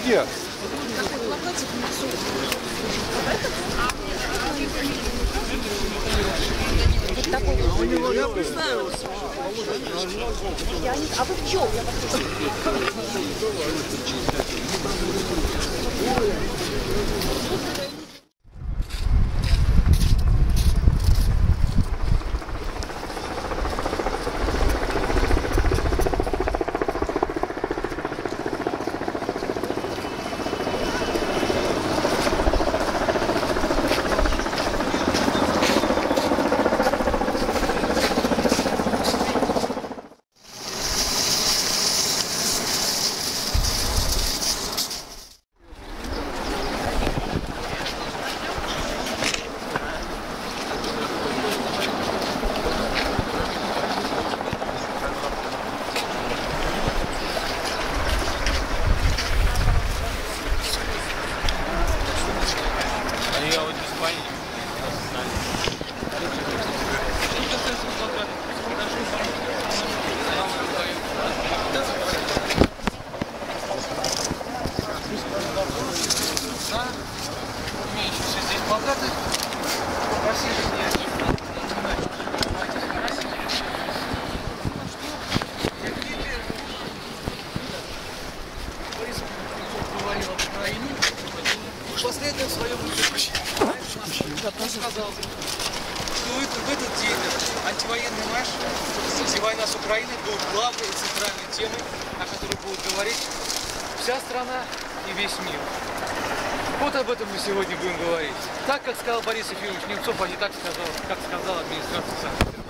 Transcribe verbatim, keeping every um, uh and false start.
где? Такой плакатик нарисован. Вот такой вот. У него я представился. Я не... А вы в чем? Я послушаю. Я вот здесь понял. Да, имеющиеся здесь плакаты, просили снять. Борис говорил об Украине. В последнем своем выступлении сказал, что в этот день антивоенный марш, где война с Украиной, будет главной и центральной темой, о которой будет говорить вся страна и весь мир. Вот об этом мы сегодня будем говорить. Так, как сказал Борис Ефимович Немцов, а не так, сказал, как сказала администрация Санкт-Петербурга.